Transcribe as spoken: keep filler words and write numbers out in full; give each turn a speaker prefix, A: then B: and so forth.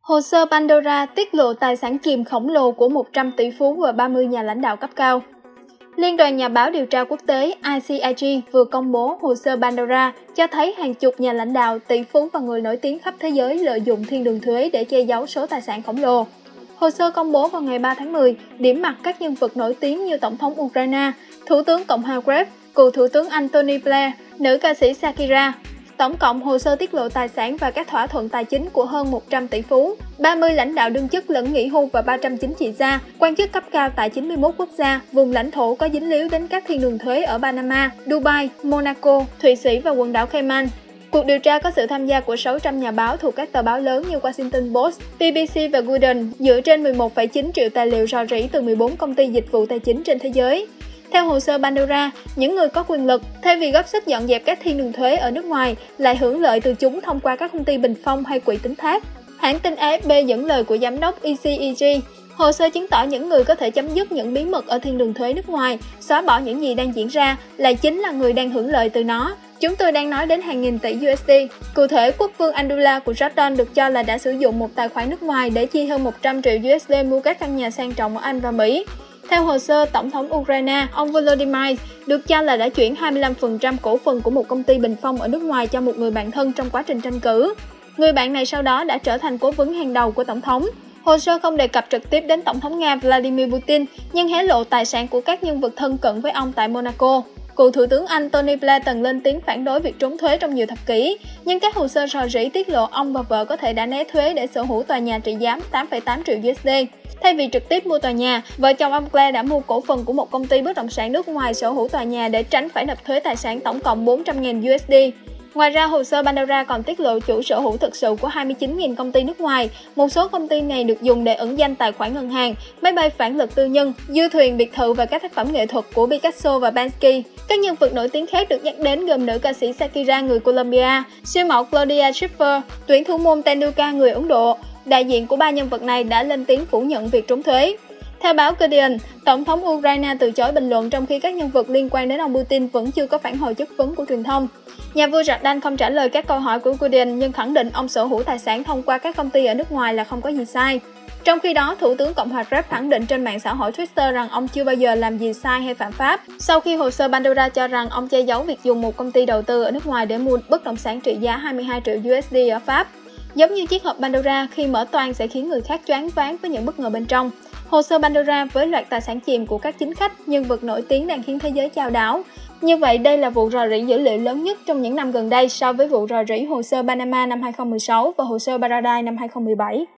A: Hồ sơ Pandora tiết lộ tài sản chìm khổng lồ của một trăm tỷ phú và ba mươi nhà lãnh đạo cấp cao. Liên đoàn Nhà báo điều tra quốc tế I C I G vừa công bố hồ sơ Pandora cho thấy hàng chục nhà lãnh đạo, tỷ phú và người nổi tiếng khắp thế giới lợi dụng thiên đường thuế để che giấu số tài sản khổng lồ. Hồ sơ công bố vào ngày ba tháng mười, điểm mặt các nhân vật nổi tiếng như Tổng thống Ukraine, Thủ tướng Cộng hòa Grab, cựu Thủ tướng Anh Tony Blair, nữ ca sĩ Shakira. Tổng cộng hồ sơ tiết lộ tài sản và các thỏa thuận tài chính của hơn một trăm tỷ phú, ba mươi lãnh đạo đương chức lẫn nghỉ hưu và ba trăm chính trị gia, quan chức cấp cao tại chín mươi mốt quốc gia, vùng lãnh thổ có dính líu đến các thiên đường thuế ở Panama, Dubai, Monaco, Thụy Sĩ và quần đảo Cayman. Cuộc điều tra có sự tham gia của sáu trăm nhà báo thuộc các tờ báo lớn như Washington Post, B B C và Guardian, dựa trên mười một phẩy chín triệu tài liệu rò rỉ từ mười bốn công ty dịch vụ tài chính trên thế giới. Theo hồ sơ Pandora, những người có quyền lực, thay vì góp sức dọn dẹp các thiên đường thuế ở nước ngoài, lại hưởng lợi từ chúng thông qua các công ty bình phong hay quỹ tín thác. Hãng tin A F P dẫn lời của giám đốc E C I G, hồ sơ chứng tỏ những người có thể chấm dứt những bí mật ở thiên đường thuế nước ngoài, xóa bỏ những gì đang diễn ra, lại chính là người đang hưởng lợi từ nó. Chúng tôi đang nói đến hàng nghìn tỷ U S D. Cụ thể, quốc vương Abdullah của Jordan được cho là đã sử dụng một tài khoản nước ngoài để chi hơn một trăm triệu U S D mua các căn nhà sang trọng ở Anh và Mỹ. Theo hồ sơ, Tổng thống Ukraine, ông Volodymyr được cho là đã chuyển hai mươi lăm phần trăm cổ phần của một công ty bình phong ở nước ngoài cho một người bạn thân trong quá trình tranh cử. Người bạn này sau đó đã trở thành cố vấn hàng đầu của Tổng thống. Hồ sơ không đề cập trực tiếp đến Tổng thống Nga Vladimir Putin, nhưng hé lộ tài sản của các nhân vật thân cận với ông tại Monaco. Cựu Thủ tướng Anh Tony Blair từng lên tiếng phản đối việc trốn thuế trong nhiều thập kỷ, nhưng các hồ sơ rò rỉ tiết lộ ông và vợ có thể đã né thuế để sở hữu tòa nhà trị giá tám phẩy tám triệu U S D. Thay vì trực tiếp mua tòa nhà, vợ chồng ông Blair đã mua cổ phần của một công ty bất động sản nước ngoài sở hữu tòa nhà để tránh phải nộp thuế tài sản tổng cộng bốn trăm nghìn U S D. Ngoài ra, hồ sơ Pandora còn tiết lộ chủ sở hữu thực sự của hai mươi chín nghìn công ty nước ngoài. Một số công ty này được dùng để ẩn danh tài khoản ngân hàng, máy bay phản lực tư nhân, du thuyền, biệt thự và các tác phẩm nghệ thuật của Picasso và Banksy. Các nhân vật nổi tiếng khác được nhắc đến gồm nữ ca sĩ Shakira người Colombia, siêu mẫu Claudia Schiffer, tuyển thủ môn Tendulkar người Ấn Độ. Đại diện của ba nhân vật này đã lên tiếng phủ nhận việc trốn thuế. Theo báo Guardian, Tổng thống Ukraine từ chối bình luận trong khi các nhân vật liên quan đến ông Putin vẫn chưa có phản hồi chất vấn của truyền thông. Nhà vua Jordan không trả lời các câu hỏi của Guardian nhưng khẳng định ông sở hữu tài sản thông qua các công ty ở nước ngoài là không có gì sai. Trong khi đó, Thủ tướng Cộng hòa Grab khẳng định trên mạng xã hội Twitter rằng ông chưa bao giờ làm gì sai hay phạm pháp, sau khi hồ sơ Pandora cho rằng ông che giấu việc dùng một công ty đầu tư ở nước ngoài để mua bất động sản trị giá hai mươi hai triệu U S D ở Pháp. Giống như chiếc hộp Pandora, khi mở toang sẽ khiến người khác choáng váng với những bất ngờ bên trong. Hồ sơ Pandora với loạt tài sản chìm của các chính khách, nhân vật nổi tiếng đang khiến thế giới chao đảo. Như vậy, đây là vụ rò rỉ dữ liệu lớn nhất trong những năm gần đây so với vụ rò rỉ hồ sơ Panama năm hai không một sáu và hồ sơ Paradise năm hai không một bảy.